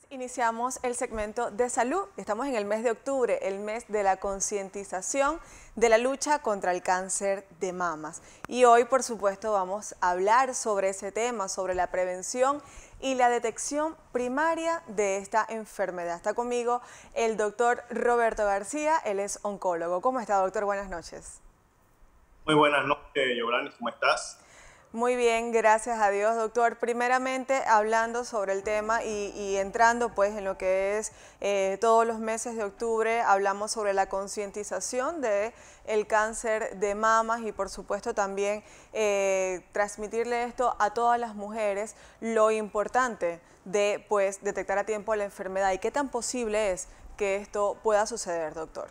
Iniciamos el segmento de salud. Estamos en el mes de octubre, el mes de la concientización de la lucha contra el cáncer de mamas. Y hoy, por supuesto, vamos a hablar sobre ese tema, sobre la prevención y la detección primaria de esta enfermedad. Está conmigo el doctor Roberto García, él es oncólogo. ¿Cómo está, doctor? Buenas noches. Muy buenas noches, Yolani, ¿cómo estás? Muy bien, gracias a Dios, doctor. Primeramente, hablando sobre el tema y entrando pues en lo que es todos los meses de octubre, hablamos sobre la concientización del cáncer de mamas y por supuesto también transmitirle esto a todas las mujeres, lo importante de pues detectar a tiempo la enfermedad y qué tan posible es que esto pueda suceder, doctor.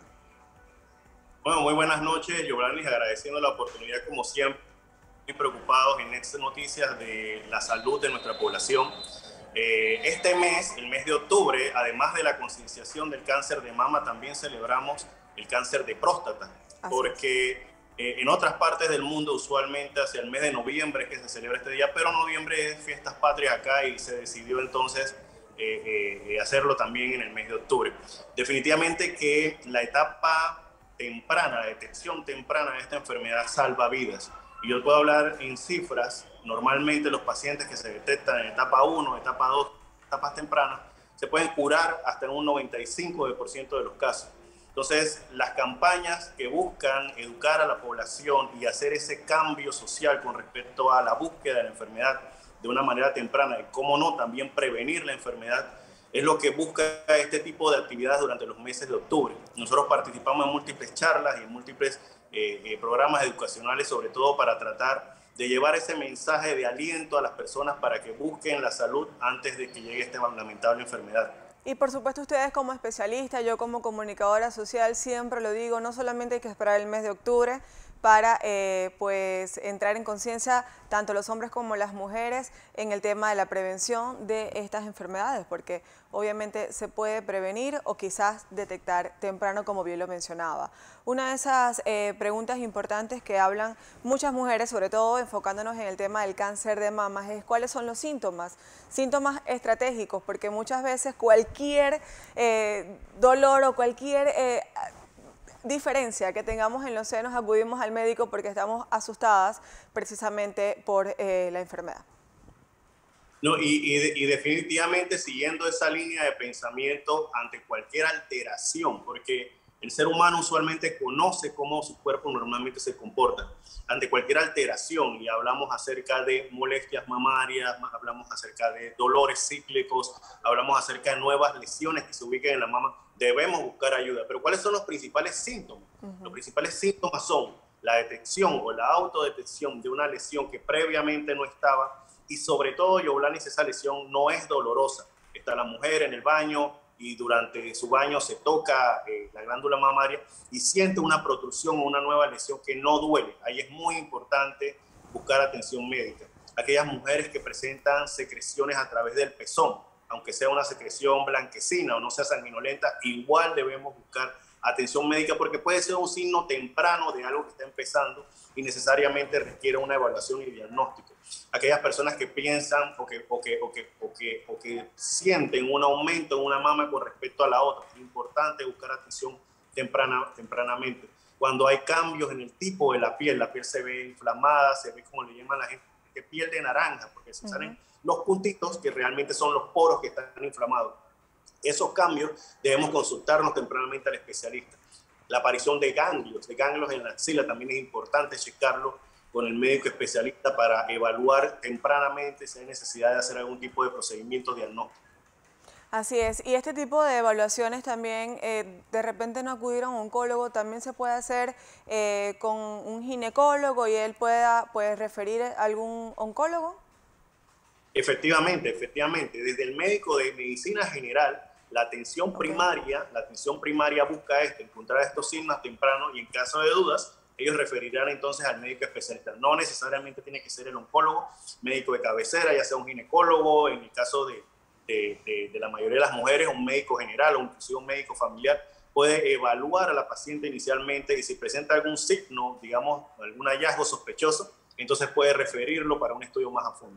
Bueno, muy buenas noches, Yolani, agradeciendo la oportunidad como siempre. Muy preocupados en estas noticias de la salud de nuestra población. Este mes, el mes de octubre, además de la concienciación del cáncer de mama, también celebramos el cáncer de próstata, porque en otras partes del mundo usualmente hacia el mes de noviembre es que se celebra este día, pero noviembre es fiestas patrias acá y se decidió entonces hacerlo también en el mes de octubre. Definitivamente que la etapa temprana, la detección temprana de esta enfermedad salva vidas. Y yo puedo hablar en cifras. Normalmente los pacientes que se detectan en etapa 1, etapa 2, etapas tempranas, se pueden curar hasta en un 95% de los casos. Entonces, las campañas que buscan educar a la población y hacer ese cambio social con respecto a la búsqueda de la enfermedad de una manera temprana y, cómo no, también prevenir la enfermedad, es lo que busca este tipo de actividades durante los meses de octubre. Nosotros participamos en múltiples charlas y en múltiples programas educacionales, sobre todo para tratar de llevar ese mensaje de aliento a las personas para que busquen la salud antes de que llegue esta lamentable enfermedad. Y por supuesto ustedes como especialistas, yo como comunicadora social siempre lo digo, no solamente hay que esperar el mes de octubre para pues entrar en conciencia tanto los hombres como las mujeres en el tema de la prevención de estas enfermedades, porque obviamente se puede prevenir o quizás detectar temprano, como bien lo mencionaba. Una de esas preguntas importantes que hablan muchas mujeres, sobre todo enfocándonos en el tema del cáncer de mamas, es cuáles son los síntomas estratégicos, porque muchas veces cualquier dolor o cualquier diferencia que tengamos en los senos acudimos al médico porque estamos asustadas precisamente por la enfermedad. No, y definitivamente siguiendo esa línea de pensamiento ante cualquier alteración, porque el ser humano usualmente conoce cómo su cuerpo normalmente se comporta. Ante cualquier alteración, y hablamos acerca de molestias mamarias, hablamos acerca de dolores cíclicos, hablamos acerca de nuevas lesiones que se ubican en la mama, debemos buscar ayuda. Pero ¿cuáles son los principales síntomas? Los principales síntomas son la detección o la autodetección de una lesión que previamente no estaba, y sobre todo, Yolani, esa lesión no es dolorosa. Está la mujer en el baño y durante su baño se toca la glándula mamaria y siente una protrusión o una nueva lesión que no duele. Ahí es muy importante buscar atención médica. Aquellas mujeres que presentan secreciones a través del pezón, aunque sea una secreción blanquecina o no sea sanguinolenta, igual debemos buscar atención médica porque puede ser un signo temprano de algo que está empezando y necesariamente requiere una evaluación y diagnóstico. Aquellas personas que piensan o que sienten un aumento en una mama con respecto a la otra, es importante buscar atención tempranamente. Cuando hay cambios en el tipo de la piel se ve inflamada, se ve, como le llaman a la gente, que piel de naranja, porque se salen los puntitos que realmente son los poros que están inflamados. Esos cambios debemos consultarnos tempranamente al especialista. La aparición de ganglios en la axila también es importante checarlo con el médico especialista para evaluar tempranamente si hay necesidad de hacer algún tipo de procedimiento diagnóstico. Así es, y este tipo de evaluaciones también, de repente no acudir a un oncólogo, también se puede hacer con un ginecólogo y él pueda pues referir a algún oncólogo. Efectivamente, desde el médico de medicina general, la atención primaria busca encontrar estos signos tempranos y en caso de dudas, ellos referirán entonces al médico especialista. No necesariamente tiene que ser el oncólogo, médico de cabecera, ya sea un ginecólogo, en el caso de la mayoría de las mujeres, un médico general o inclusive un médico familiar puede evaluar a la paciente inicialmente y si presenta algún signo, digamos, algún hallazgo sospechoso, entonces puede referirlo para un estudio más a fondo.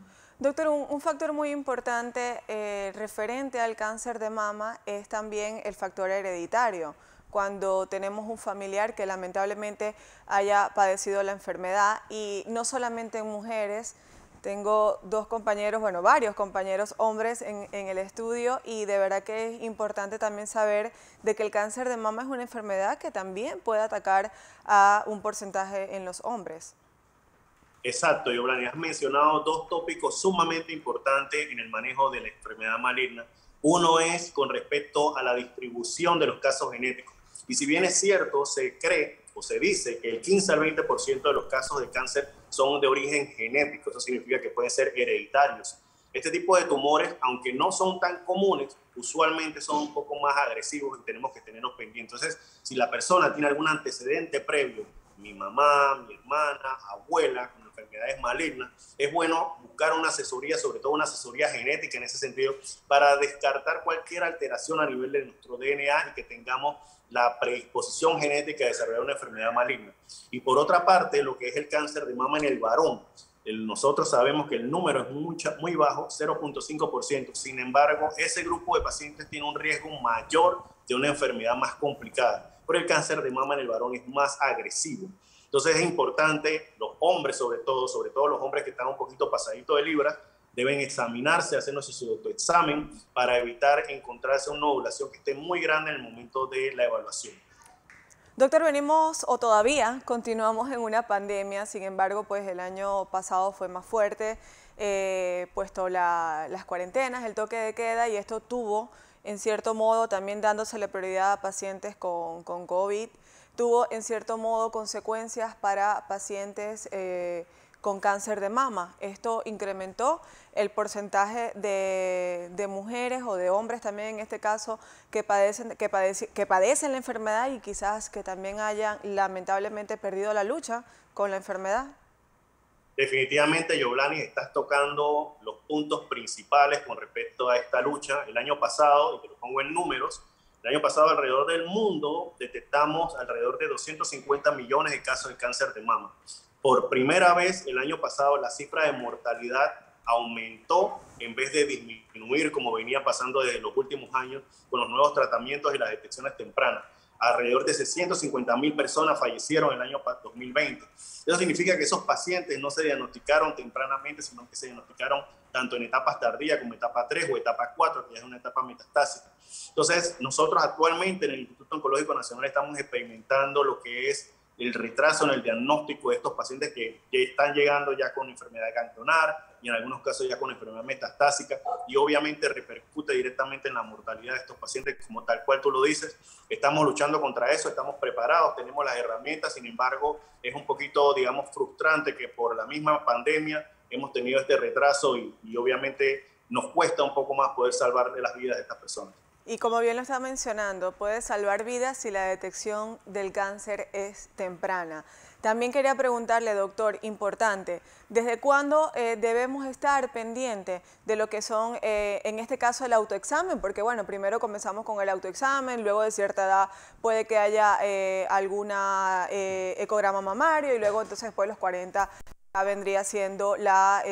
Doctor, un factor muy importante referente al cáncer de mama es también el factor hereditario. Cuando tenemos un familiar que lamentablemente haya padecido la enfermedad, y no solamente en mujeres, tengo dos compañeros, bueno, varios compañeros hombres en el estudio, y de verdad que es importante también saber de que el cáncer de mama es una enfermedad que también puede atacar a un porcentaje en los hombres. Exacto, Yoblani, has mencionado dos tópicos sumamente importantes en el manejo de la enfermedad maligna. Uno es con respecto a la distribución de los casos genéticos. Y si bien es cierto, se cree o se dice que el 15 al 20% de los casos de cáncer son de origen genético. Eso significa que pueden ser hereditarios. Este tipo de tumores, aunque no son tan comunes, usualmente son un poco más agresivos y tenemos que tenerlos pendientes. Entonces, si la persona tiene algún antecedente previo, mi mamá, mi hermana, abuela, con enfermedades malignas, es bueno buscar una asesoría, sobre todo una asesoría genética en ese sentido, para descartar cualquier alteración a nivel de nuestro DNA y que tengamos la predisposición genética de desarrollar una enfermedad maligna. Y por otra parte, lo que es el cáncer de mama en el varón, nosotros sabemos que el número es muy bajo, 0.5%. Sin embargo, ese grupo de pacientes tiene un riesgo mayor de una enfermedad más complicada. Pero el cáncer de mama en el varón es más agresivo. Entonces es importante, los hombres sobre todo los hombres que están un poquito pasaditos de libras, deben examinarse, hacernos su autoexamen para evitar encontrarse una ovulación que esté muy grande en el momento de la evaluación. Doctor, venimos o todavía continuamos en una pandemia, sin embargo, pues el año pasado fue más fuerte, puesto las cuarentenas, el toque de queda, y esto tuvo, en cierto modo, también dándosele prioridad a pacientes con COVID, tuvo en cierto modo consecuencias para pacientes con cáncer de mama. Esto incrementó el porcentaje de mujeres o de hombres también en este caso que padecen la enfermedad y quizás que también hayan lamentablemente perdido la lucha con la enfermedad. Definitivamente, Yoblani, estás tocando los puntos principales con respecto a esta lucha. El año pasado, y te lo pongo en números, el año pasado alrededor del mundo detectamos alrededor de 250 millones de casos de cáncer de mama. Por primera vez el año pasado la cifra de mortalidad aumentó en vez de disminuir como venía pasando desde los últimos años con los nuevos tratamientos y las detecciones tempranas. Alrededor de 650.000 personas fallecieron en el año 2020. Eso significa que esos pacientes no se diagnosticaron tempranamente, sino que se diagnosticaron tanto en etapas tardías como etapa 3 o etapa 4, que es una etapa metastásica. Entonces, nosotros actualmente en el Instituto Oncológico Nacional estamos experimentando lo que es el retraso en el diagnóstico de estos pacientes que están llegando ya con enfermedad ganglionar y en algunos casos ya con enfermedad metastásica, y obviamente repercute directamente en la mortalidad de estos pacientes, como tal cual tú lo dices. Estamos luchando contra eso, estamos preparados, tenemos las herramientas. Sin embargo, es un poquito, digamos, frustrante que por la misma pandemia hemos tenido este retraso y obviamente nos cuesta un poco más poder salvar las vidas de estas personas. Y como bien lo está mencionando, puede salvar vidas si la detección del cáncer es temprana. También quería preguntarle, doctor, importante, ¿desde cuándo debemos estar pendientes de lo que son, en este caso, el autoexamen? Porque, bueno, primero comenzamos con el autoexamen, luego de cierta edad puede que haya alguna ecograma mamario, y luego entonces después de los 40 ya vendría siendo la...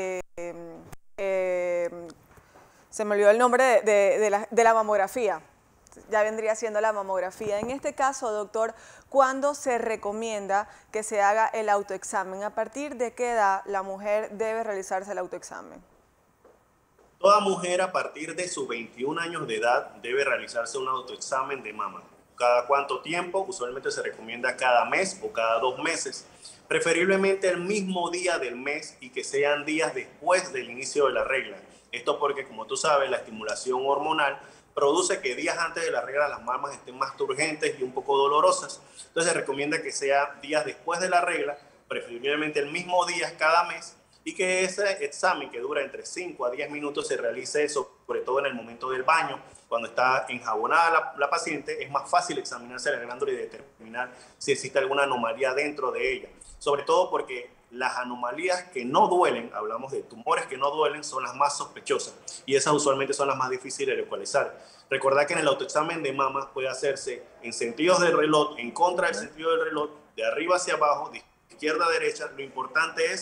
se me olvidó el nombre de la mamografía. Ya vendría siendo la mamografía. En este caso, doctor, ¿cuándo se recomienda que se haga el autoexamen? ¿A partir de qué edad la mujer debe realizarse el autoexamen? Toda mujer a partir de sus 21 años de edad debe realizarse un autoexamen de mama. ¿Cada cuánto tiempo? Usualmente se recomienda cada mes o cada 2 meses. Preferiblemente el mismo día del mes y que sean días después del inicio de la regla. Esto porque, como tú sabes, la estimulación hormonal produce que días antes de la regla las mamas estén más turgentes y un poco dolorosas. Entonces se recomienda que sea días después de la regla, preferiblemente el mismo día cada mes, y que ese examen, que dura entre 5 a 10 minutos, se realice sobre todo en el momento del baño. Cuando está enjabonada la paciente, es más fácil examinarse la glándula y determinar si existe alguna anomalía dentro de ella. Sobre todo porque las anomalías que no duelen, hablamos de tumores que no duelen, son las más sospechosas, y esas usualmente son las más difíciles de localizar. Recordad que en el autoexamen de mama puede hacerse en sentidos del reloj, en contra del sentido del reloj, de arriba hacia abajo, de izquierda a derecha. Lo importante es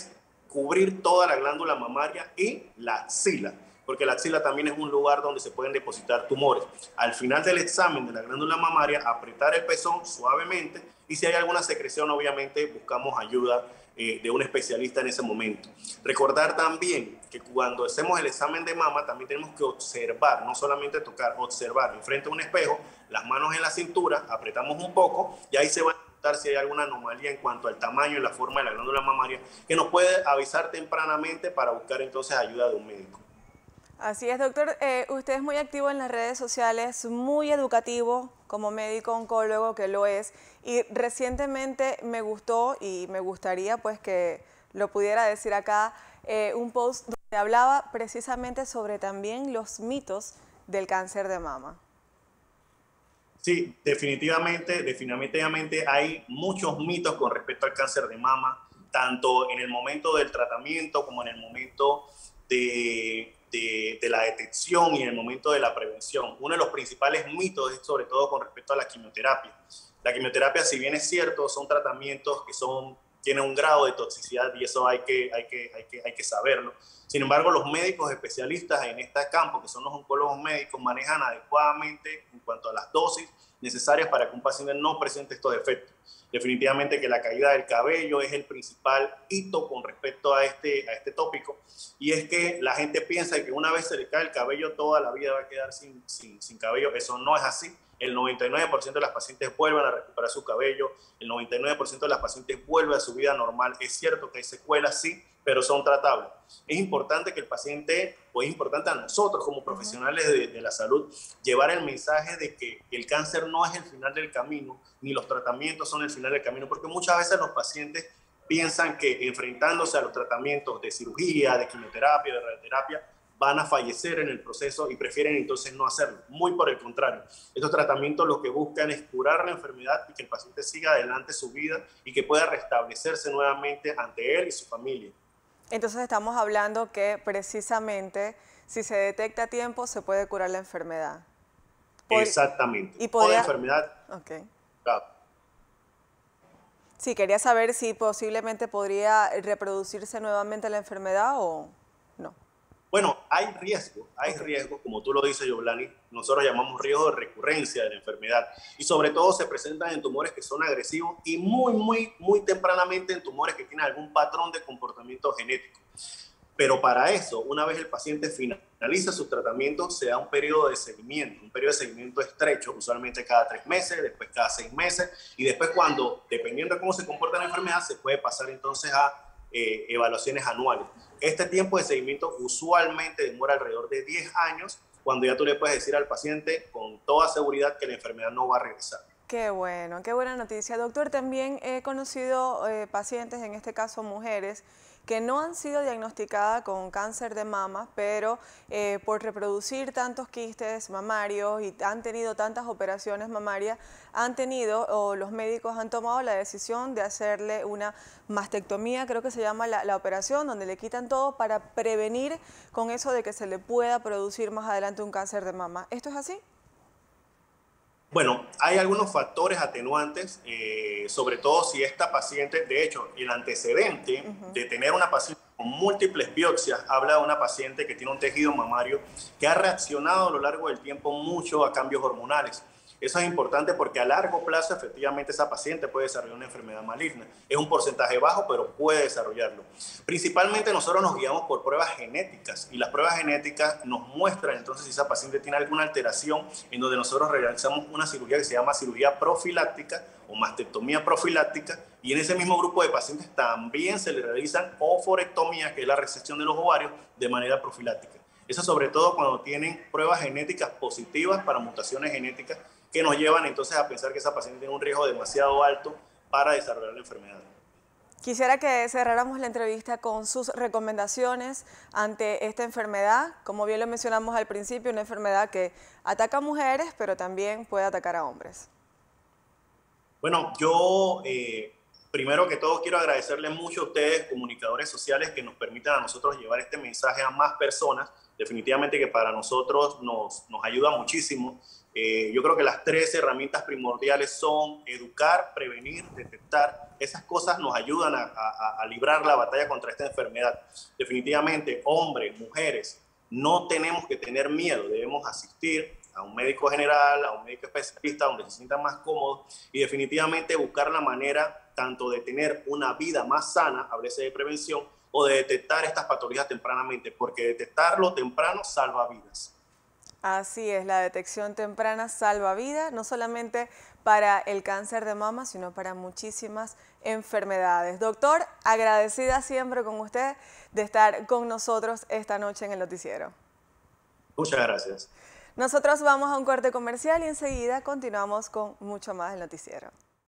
cubrir toda la glándula mamaria y la axila, porque la axila también es un lugar donde se pueden depositar tumores. Al final del examen de la glándula mamaria, apretar el pezón suavemente y si hay alguna secreción, obviamente buscamos ayuda de un especialista en ese momento. Recordar también que cuando hacemos el examen de mama también tenemos que observar, no solamente tocar, observar enfrente a un espejo, las manos en la cintura, apretamos un poco y ahí se va a notar si hay alguna anomalía en cuanto al tamaño y la forma de la glándula mamaria que nos puede avisar tempranamente para buscar entonces ayuda de un médico. Así es, doctor. Usted es muy activo en las redes sociales, muy educativo como médico oncólogo que lo es. Y recientemente me gustó y me gustaría pues que lo pudiera decir acá, un post donde hablaba precisamente sobre también los mitos del cáncer de mama. Sí, definitivamente hay muchos mitos con respecto al cáncer de mama, tanto en el momento del tratamiento como en el momento de la detección y en el momento de la prevención. Uno de los principales mitos es sobre todo con respecto a la quimioterapia. La quimioterapia, si bien es cierto, son tratamientos que tienen un grado de toxicidad y eso hay que saberlo. Sin embargo, los médicos especialistas en este campo, que son los oncólogos médicos, manejan adecuadamente en cuanto a las dosis necesarias para que un paciente no presente estos efectos. Definitivamente que la caída del cabello es el principal hito con respecto a este tópico, y es que la gente piensa que una vez se le cae el cabello toda la vida va a quedar sin cabello. Eso no es así. El 99% de las pacientes vuelven a recuperar su cabello, el 99% de las pacientes vuelven a su vida normal. Es cierto que hay secuelas, sí, pero son tratables. Es importante que el paciente, o es importante a nosotros como profesionales de la salud, llevar el mensaje de que el cáncer no es el final del camino, ni los tratamientos son el final del camino, porque muchas veces los pacientes piensan que enfrentándose a los tratamientos de cirugía, de quimioterapia, de radioterapia, van a fallecer en el proceso y prefieren entonces no hacerlo. Muy por el contrario. Estos tratamientos lo que buscan es curar la enfermedad y que el paciente siga adelante su vida y que pueda restablecerse nuevamente ante él y su familia. Entonces estamos hablando que precisamente si se detecta a tiempo se puede curar la enfermedad. Exactamente. Y podría... Toda enfermedad. Okay. Claro. Sí, quería saber si posiblemente podría reproducirse nuevamente la enfermedad o no. Bueno, hay riesgo, como tú lo dices, Yoblani, nosotros llamamos riesgo de recurrencia de la enfermedad y sobre todo se presentan en tumores que son agresivos y muy tempranamente en tumores que tienen algún patrón de comportamiento genético. Pero para eso, una vez el paciente finaliza su tratamiento, se da un periodo de seguimiento estrecho, usualmente cada 3 meses, después cada 6 meses y después cuando, dependiendo de cómo se comporta la enfermedad, se puede pasar entonces a evaluaciones anuales. Este tiempo de seguimiento usualmente demora alrededor de 10 años, cuando ya tú le puedes decir al paciente con toda seguridad que la enfermedad no va a regresar. Qué bueno, qué buena noticia. Doctor, también he conocido pacientes, en este caso mujeres, que no han sido diagnosticadas con cáncer de mama, pero por reproducir tantos quistes mamarios y han tenido tantas operaciones mamarias, o los médicos han tomado la decisión de hacerle una mastectomía, creo que se llama la operación, donde le quitan todo para prevenir con eso de que se le pueda producir más adelante un cáncer de mama. ¿Esto es así? Bueno, hay algunos factores atenuantes, sobre todo si esta paciente, de hecho, el antecedente de tener una paciente con múltiples biopsias habla de una paciente que tiene un tejido mamario que ha reaccionado a lo largo del tiempo mucho a cambios hormonales. Eso es importante porque a largo plazo efectivamente esa paciente puede desarrollar una enfermedad maligna. Es un porcentaje bajo, pero puede desarrollarlo. Principalmente nosotros nos guiamos por pruebas genéticas y las pruebas genéticas nos muestran entonces si esa paciente tiene alguna alteración, en donde nosotros realizamos una cirugía que se llama cirugía profiláctica o mastectomía profiláctica, y en ese mismo grupo de pacientes también se le realizan oforectomía, que es la resección de los ovarios, de manera profiláctica. Eso sobre todo cuando tienen pruebas genéticas positivas para mutaciones genéticas que nos llevan entonces a pensar que esa paciente tiene un riesgo demasiado alto para desarrollar la enfermedad. Quisiera que cerráramos la entrevista con sus recomendaciones ante esta enfermedad. Como bien lo mencionamos al principio, una enfermedad que ataca a mujeres, pero también puede atacar a hombres. Bueno, yo primero que todo quiero agradecerles mucho a ustedes, comunicadores sociales, que nos permitan a nosotros llevar este mensaje a más personas. Definitivamente que para nosotros nos ayuda muchísimo Yo creo que las tres herramientas primordiales son educar, prevenir, detectar. Esas cosas nos ayudan a librar la batalla contra esta enfermedad. Definitivamente, hombres, mujeres, no tenemos que tener miedo, debemos asistir a un médico general, a un médico especialista, donde se sientan más cómodos y definitivamente buscar la manera tanto de tener una vida más sana, háblese de prevención, o de detectar estas patologías tempranamente, porque detectarlo temprano salva vidas. Así es, la detección temprana salva vidas, no solamente para el cáncer de mama, sino para muchísimas enfermedades. Doctor, agradecida siempre con usted de estar con nosotros esta noche en el noticiero. Muchas gracias. Nosotros vamos a un corte comercial y enseguida continuamos con mucho más del noticiero.